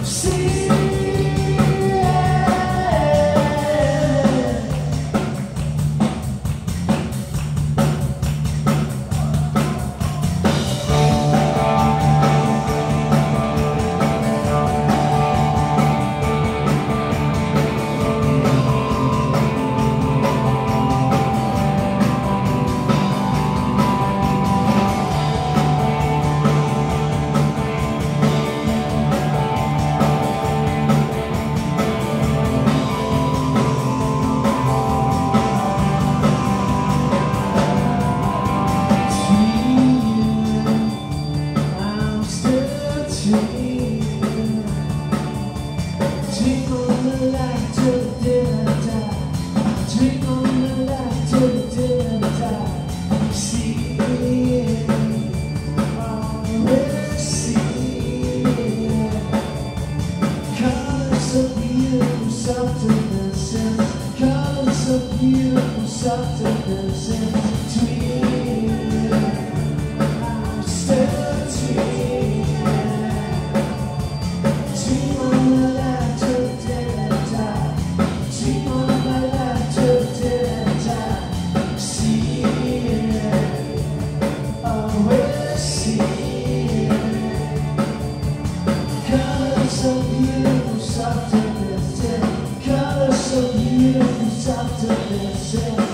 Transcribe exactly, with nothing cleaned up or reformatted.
Softness in between, I'm still between, between my life to the day I die, between my life to the day I die. See it, always see it. Colors of beautiful softness in, colors of beautiful softness in.